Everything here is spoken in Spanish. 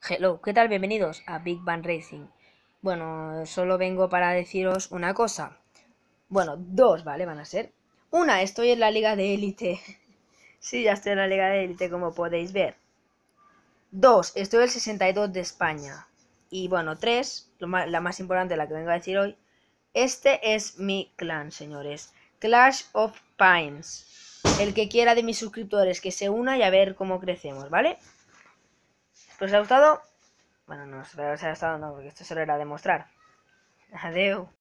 Hello, ¿qué tal? Bienvenidos a Big Bang Racing. Bueno, solo vengo para deciros una cosa. Bueno, dos, ¿vale? Van a ser. Una, estoy en la Liga de Élite. Sí, ya estoy en la Liga de Élite, como podéis ver. Dos, estoy en el 62 de España. Y bueno, tres, la más importante, la que vengo a decir hoy. Este es mi clan, señores. Clash of Pines. El que quiera de mis suscriptores que se una y a ver cómo crecemos, ¿vale? ¿Espero os ha gustado? Bueno, no, espero que os haya gustado, no, porque esto solo era demostrar. Adeu.